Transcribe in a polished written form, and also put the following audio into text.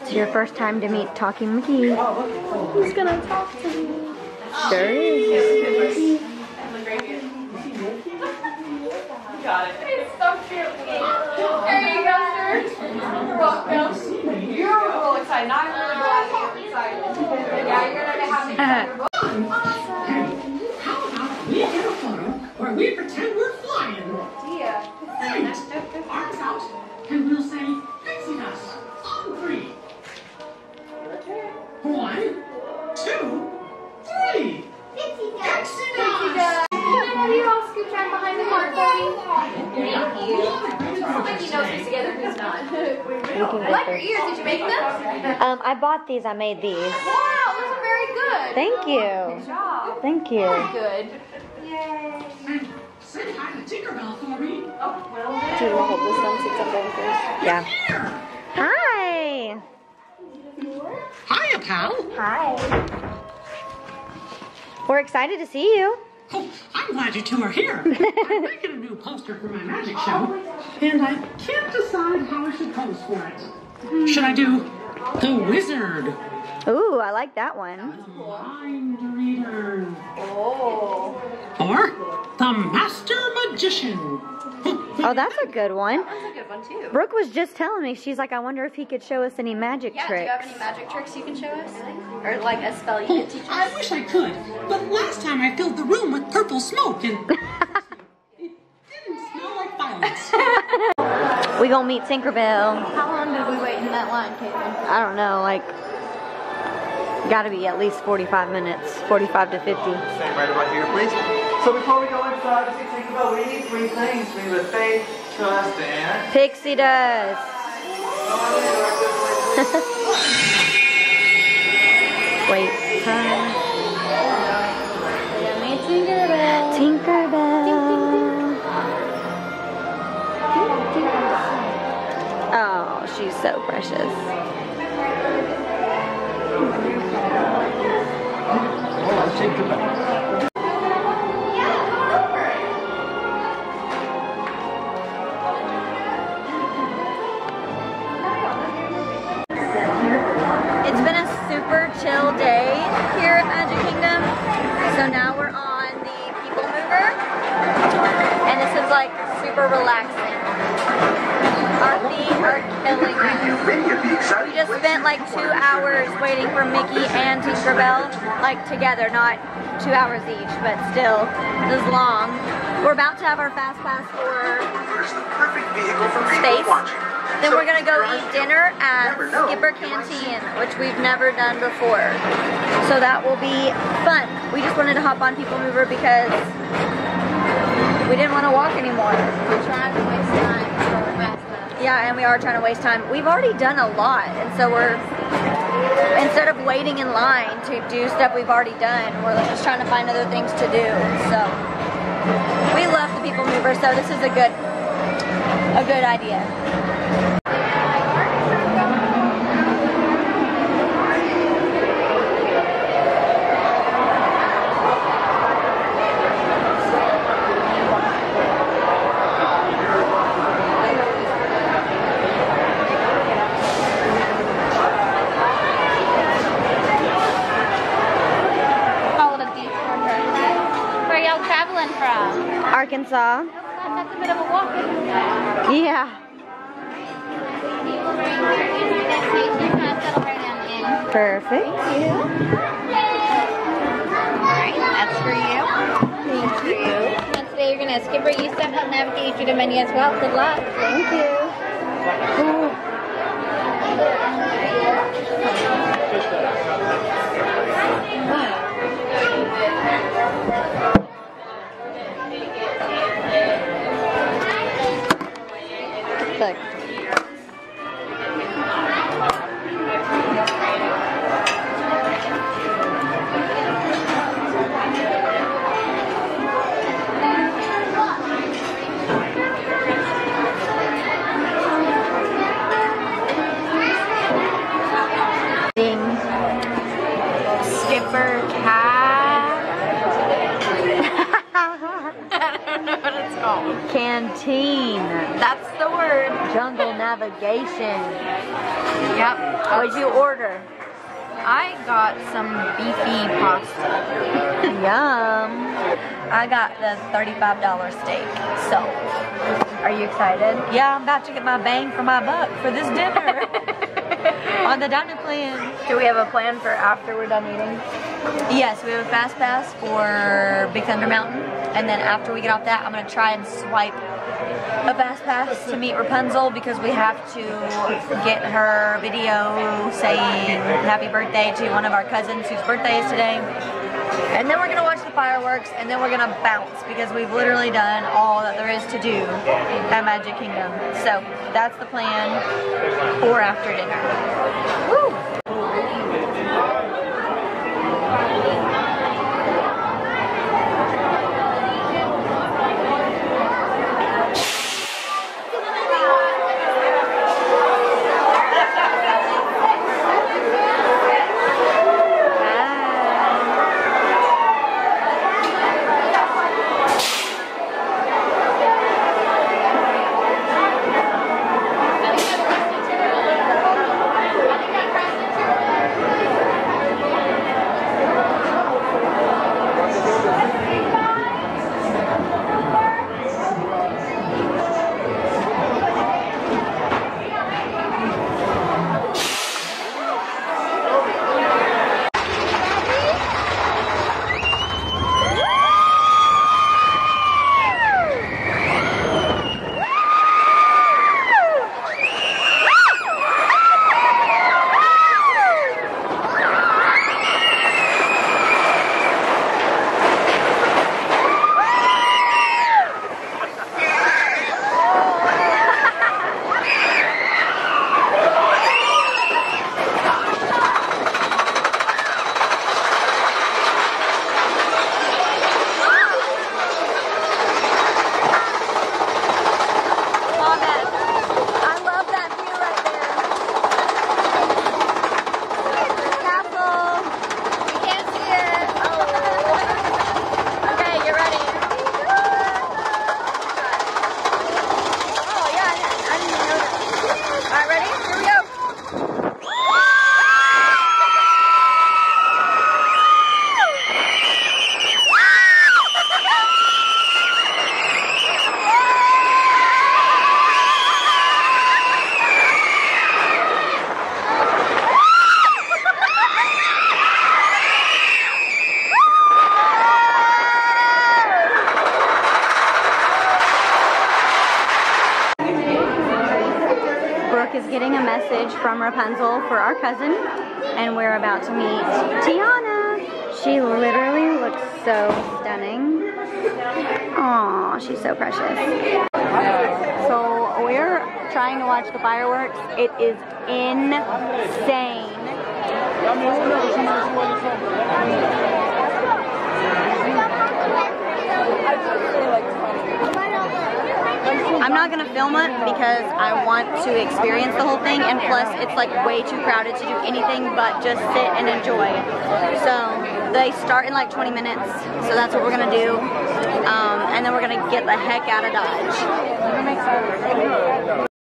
It's your first time to meet Talking Mickey. He's gonna talk to me. Sure is. Got it. It's so cute. There you go, sir. You're welcome. You're real excited. Now I'm really glad you're excited. Yeah, you're gonna have me. Awesome. How about we get a photo where we pretend we're flying? Yeah. Right. Arms out, and we'll say pixie dust on 3. 1, 2, 3. Pixie dust. Have you all scooped down behind the card for me? Thank you. Somebody knows who's together, who's not. I like your ears. Did you make them? I bought these. I made these. Wow, those are very good. Thank you. Good job. Thank you. Very good. Yay. And say hi to Tinkerbell for me. Oh, well Do you want to hold this one since I'm going first? Yeah. Here. Hi. Hiya, pal. Hi. We're excited to see you. Oh, I'm glad you two are here. I'm making a new poster for my magic show, and I can't decide how I should pose for it. Should I do the wizard? Ooh, I like that one. The mind reader? Oh. Or the master magician? Oh, that's a good one. That's a good one, too. Brooke was just telling me, she's like, I wonder if he could show us any magic Yeah, do you tricks. have any magic tricks you can show us? Or like a spell you can teach us? I wish I could, but last time I filled the room with purple smoke and it didn't smell like violets. We gonna meet Tinkerbell. How long did we wait in that line, Caitlin? I don't know, like, gotta be at least 45 minutes, 45 to 50. Stand right about here, please. So before we go inside to see Tinkerbell, we need 3 things. We need a faith, trust, and... Pixie dust. Wait. Meet Tinkerbell. Tinkerbell. Oh, she's so precious. Tinkerbell. It's been a super chill day here at Magic Kingdom. So now we're on the People Mover. And this is like super relaxing. Our feet are killing us. We just spent like 2 hours waiting for Mickey and Tinkerbell, like together, not 2 hours each, but still, it was long. We're about to have our fast pass for Space. Then we're gonna go eat dinner at Skipper Canteen, which we've never done before. So that will be fun. We just wanted to hop on People Mover because we didn't want to walk anymore. We're trying to waste time for our fast pass. Yeah, and we are trying to waste time. We've already done a lot, and so we're, instead of waiting in line to do stuff we've already done, we're just trying to find other things to do. So we love the People Mover, so this is a good idea. Where are y'all traveling from? Arkansas. That's a bit of a walk, isn't it? Yeah. Perfect. Alright, that's for you. Thank you. And today you're going to Skipper, you step help navigate you through the menu as well. Good luck. Thank you. Look. Canteen. That's the word. Jungle navigation. Yep. What'd you order? I got some beefy pasta. Yum. I got the $35 steak. So, are you excited? Yeah, I'm about to get my bang for my buck for this dinner. On the dining plan. Do we have a plan for after we're done eating? Yes, we have a fast pass for Big Thunder Mountain. And then after we get off that, I'm going to try and swipe a fast pass to meet Rapunzel because we have to get her video saying happy birthday to one of our cousins whose birthday is today. And then we're going to watch the fireworks and then we're going to bounce because we've literally done all that there is to do at Magic Kingdom. So that's the plan for after dinner. Woo! Is getting a message from Rapunzel for our cousin, and we're about to meet Tiana. She literally looks so stunning. Aw, she's so precious. So we're trying to watch the fireworks. It is insane. I'm not gonna film it because I want to experience the whole thing, and plus it's like way too crowded to do anything but just sit and enjoy. So they start in like 20 minutes, so that's what we're gonna do, and then we're gonna get the heck out of Dodge.